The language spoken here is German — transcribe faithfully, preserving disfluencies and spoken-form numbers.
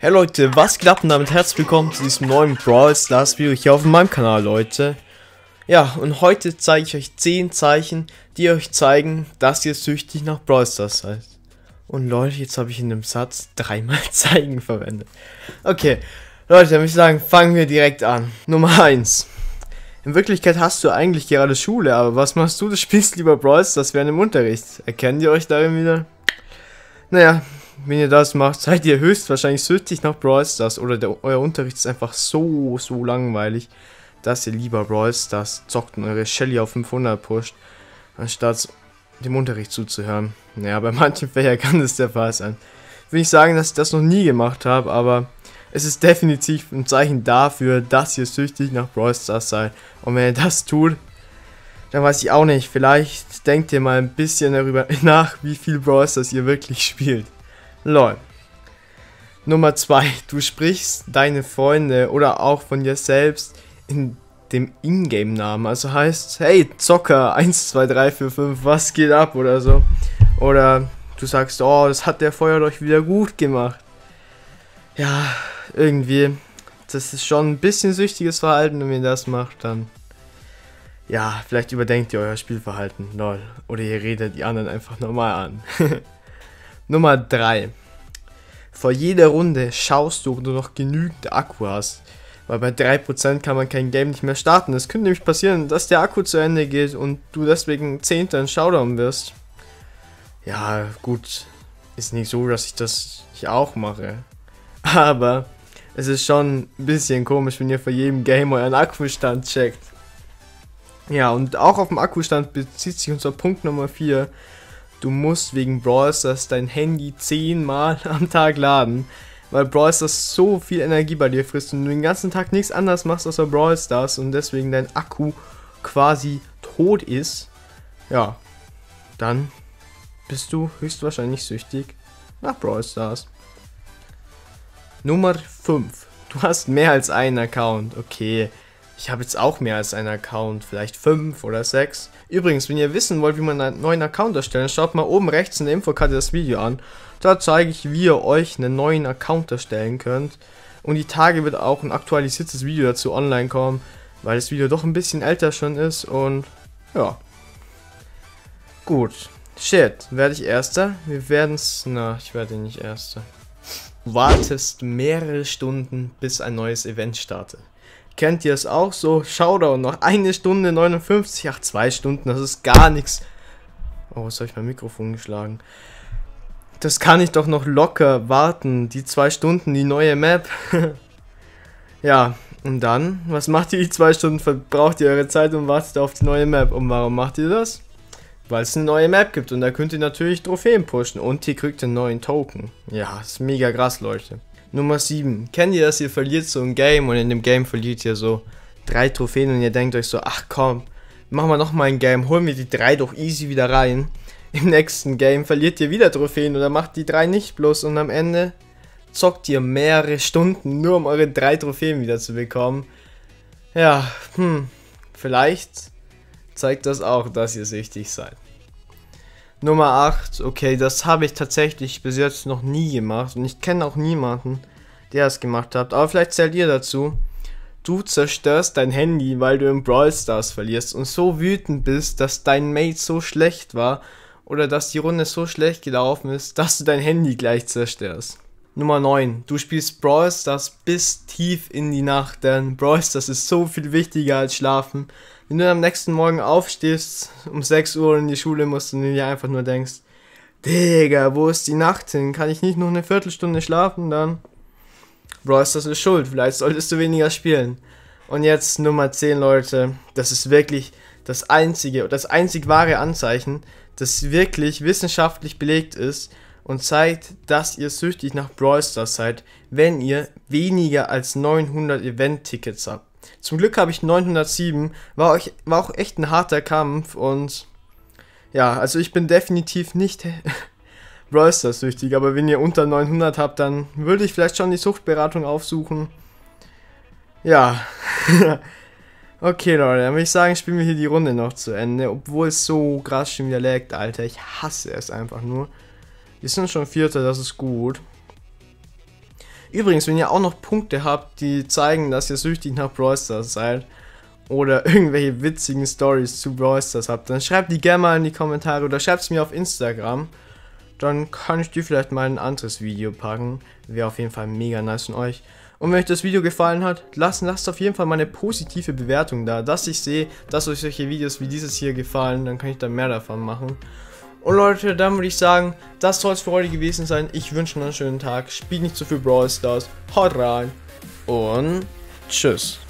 Hey Leute, was geht ab und damit herzlich willkommen zu diesem neuen Brawl Stars Video hier auf meinem Kanal, Leute. Ja, und heute zeige ich euch zehn Zeichen, die euch zeigen, dass ihr süchtig nach Brawl Stars seid. Und Leute, jetzt habe ich in dem Satz dreimal Zeigen verwendet. Okay, Leute, dann würde ich sagen, fangen wir direkt an. Nummer eins. In Wirklichkeit hast du eigentlich gerade Schule, aber was machst du? Du spielst lieber Brawl Stars während dem Unterricht. Erkennt ihr euch darin wieder? Naja, wenn ihr das macht, seid ihr höchstwahrscheinlich süchtig nach Brawl Stars oder der, euer Unterricht ist einfach so, so langweilig, dass ihr lieber Brawl Stars zockt und eure Shelly auf fünfhundert pusht, anstatt dem Unterricht zuzuhören. Naja, bei manchen Fächern kann das der Fall sein. Ich will nicht sagen, dass ich das noch nie gemacht habe, aber es ist definitiv ein Zeichen dafür, dass ihr süchtig nach Brawl Stars seid. Und wenn ihr das tut, dann weiß ich auch nicht, vielleicht denkt ihr mal ein bisschen darüber nach, wie viel Brawl Stars ihr wirklich spielt. Lol. Nummer zwei. Du sprichst deine Freunde oder auch von dir selbst in dem Ingame-Namen. Also heißt, hey Zocker, eins, zwei, drei, vier, fünf, was geht ab oder so. Oder du sagst, oh, das hat der Feuer doch wieder gut gemacht. Ja, irgendwie, das ist schon ein bisschen süchtiges Verhalten, und wenn ihr das macht, dann, ja, vielleicht überdenkt ihr euer Spielverhalten, lol. Oder ihr redet die anderen einfach normal an. Nummer drei. Vor jeder Runde schaust du, ob du noch genügend Akku hast. Weil bei drei Prozent kann man kein Game nicht mehr starten. Es könnte nämlich passieren, dass der Akku zu Ende geht und du deswegen Zehnter in Showdown wirst. Ja, gut. Ist nicht so, dass ich das nicht auch mache. Aber es ist schon ein bisschen komisch, wenn ihr vor jedem Game euren Akkustand checkt. Ja, und auch auf dem Akkustand bezieht sich unser Punkt Nummer vier. Du musst wegen Brawl Stars dein Handy zehnmal am Tag laden, weil Brawl Stars so viel Energie bei dir frisst und du den ganzen Tag nichts anderes machst außer Brawl Stars und deswegen dein Akku quasi tot ist. Ja, dann bist du höchstwahrscheinlich süchtig nach Brawl Stars. Nummer fünf. Du hast mehr als einen Account. Okay, ich habe jetzt auch mehr als einen Account, vielleicht fünf oder sechs. Übrigens, wenn ihr wissen wollt, wie man einen neuen Account erstellen, schaut mal oben rechts in der Infokarte das Video an. Da zeige ich, wie ihr euch einen neuen Account erstellen könnt. Und die Tage wird auch ein aktualisiertes Video dazu online kommen, weil das Video doch ein bisschen älter schon ist und ja. Gut. Shit, werde ich Erster? Wir werden es... Na, ich werde nicht Erster. Du wartest mehrere Stunden, bis ein neues Event startet. Kennt ihr es auch so? Showdown, noch eine Stunde neunundfünfzig, ach zwei Stunden, das ist gar nichts. Oh, was habe ich mein Mikrofon geschlagen? Das kann ich doch noch locker warten, die zwei Stunden, die neue Map. Ja, und dann, was macht ihr die zwei Stunden? Verbraucht ihr eure Zeit und wartet auf die neue Map. Und warum macht ihr das? Weil es eine neue Map gibt und da könnt ihr natürlich Trophäen pushen und ihr kriegt einen neuen Token. Ja, ist mega krass, Leute. Nummer sieben. Kennt ihr das? Ihr verliert so ein Game und in dem Game verliert ihr so drei Trophäen und ihr denkt euch so, ach komm, machen wir nochmal ein Game, holen wir die drei doch easy wieder rein. Im nächsten Game verliert ihr wieder Trophäen oder macht die drei nicht bloß und am Ende zockt ihr mehrere Stunden, nur um eure drei Trophäen wieder zu bekommen. Ja, hm, vielleicht zeigt das auch, dass ihr süchtig seid. Nummer acht, okay, das habe ich tatsächlich bis jetzt noch nie gemacht und ich kenne auch niemanden, der es gemacht hat, aber vielleicht zählt ihr dazu. Du zerstörst dein Handy, weil du im Brawl Stars verlierst und so wütend bist, dass dein Mate so schlecht war oder dass die Runde so schlecht gelaufen ist, dass du dein Handy gleich zerstörst. Nummer neun, du spielst Brawl Stars bis tief in die Nacht, denn Brawl Stars ist so viel wichtiger als Schlafen. Wenn du am nächsten Morgen aufstehst, um sechs Uhr in die Schule musst und dir einfach nur denkst, Digga, wo ist die Nacht hin? Kann ich nicht noch eine Viertelstunde schlafen? Dann Brawl Stars ist schuld, vielleicht solltest du weniger spielen. Und jetzt Nummer zehn, Leute, das ist wirklich das einzige, das einzig wahre Anzeichen, das wirklich wissenschaftlich belegt ist und zeigt, dass ihr süchtig nach Brawl Stars seid, wenn ihr weniger als neunhundert Event-Tickets habt. Zum Glück habe ich neunhundertsieben, war auch, war auch echt ein harter Kampf und ja, also ich bin definitiv nicht Brawl Stars süchtig, aber wenn ihr unter neunhundert habt, dann würde ich vielleicht schon die Suchtberatung aufsuchen. Ja, okay Leute, dann würde ich sagen, spielen wir hier die Runde noch zu Ende, obwohl es so krass schon wieder laggt, Alter, ich hasse es einfach nur. Wir sind schon Vierter, das ist gut. Übrigens, wenn ihr auch noch Punkte habt, die zeigen, dass ihr süchtig nach Brawl Stars seid oder irgendwelche witzigen Stories zu Brawl Stars habt, dann schreibt die gerne mal in die Kommentare oder schreibt es mir auf Instagram. Dann kann ich dir vielleicht mal ein anderes Video packen. Wäre auf jeden Fall mega nice von euch. Und wenn euch das Video gefallen hat, lasst, lasst auf jeden Fall mal eine positive Bewertung da, dass ich sehe, dass euch solche Videos wie dieses hier gefallen. Dann kann ich da mehr davon machen. Und Leute, dann würde ich sagen, das soll es für heute gewesen sein. Ich wünsche noch einen schönen Tag. Spielt nicht zu viel Brawl Stars. Haut rein. Und tschüss.